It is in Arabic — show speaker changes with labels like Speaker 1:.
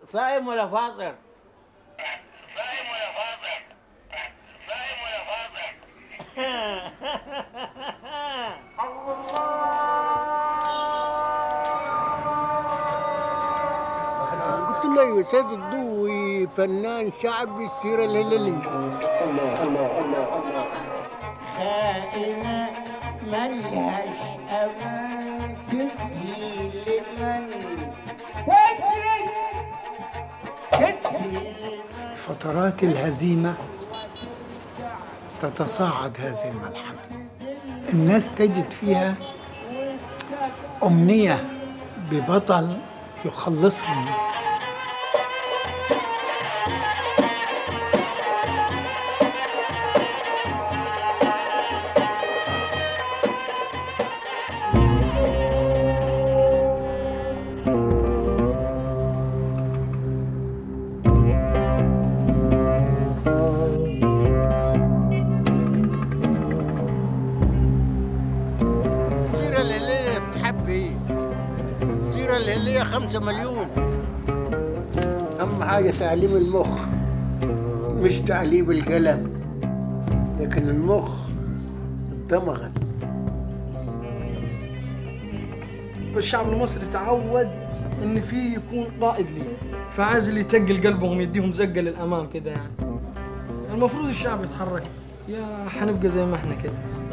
Speaker 1: صايم ولا فاطر؟
Speaker 2: صايم ولا فاطر؟ صايم ولا فاطر؟
Speaker 1: قلت له ايوه سيد الضوي فنان شعبي السيره الهلاليه.
Speaker 2: الله الله الله الله. خائنة ملهاش أمان تدي لمن تدي
Speaker 3: فترات الهزيمة تتصاعد هذه الملحمة. الناس تجد فيها أمنية ببطل يخلصهم.
Speaker 1: السيره الهلاليه تحب ايه؟ السيره الهلاليه 5 مليون. اهم حاجه تعليم المخ، مش تعليم القلم، لكن المخ اتدمغت.
Speaker 4: الشعب المصري تعود ان في يكون قائد ليه، فعايز اللي يتقل قلبهم يديهم زقه للامام كده يعني. المفروض الشعب يتحرك، يا حنبقى زي ما احنا كده.